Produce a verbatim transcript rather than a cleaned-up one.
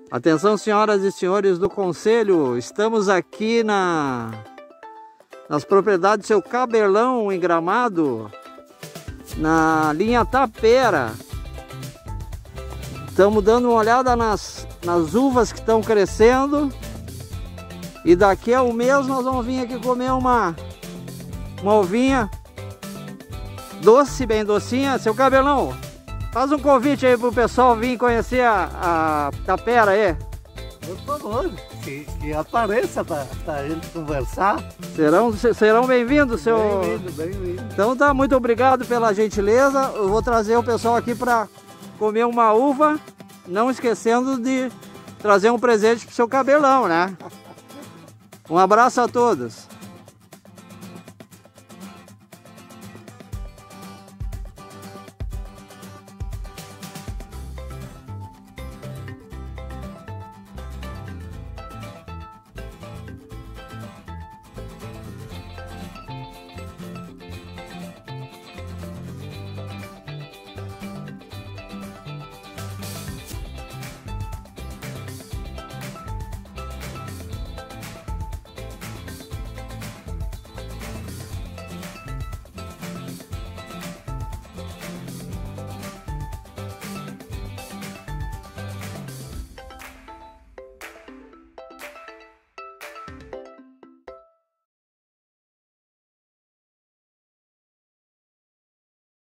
Atenção, senhoras e senhores do conselho, estamos aqui na, nas propriedades do seu Cabelão, em Gramado, na linha Tapera. Estamos dando uma olhada nas, nas uvas que estão crescendo. E daqui a um mês nós vamos vir aqui comer uma, uma uvinha doce, bem docinha. Seu Cabelão, faz um convite aí pro pessoal vir conhecer a, a Tapera aí. Por favor, que, que apareça para a gente conversar. Serão, serão bem-vindos, seu... Bem-vindo, bem-vindo. Então tá, muito obrigado pela gentileza. Eu vou trazer o pessoal aqui para comer uma uva, não esquecendo de trazer um presente pro seu Cabelão, né? Um abraço a todos.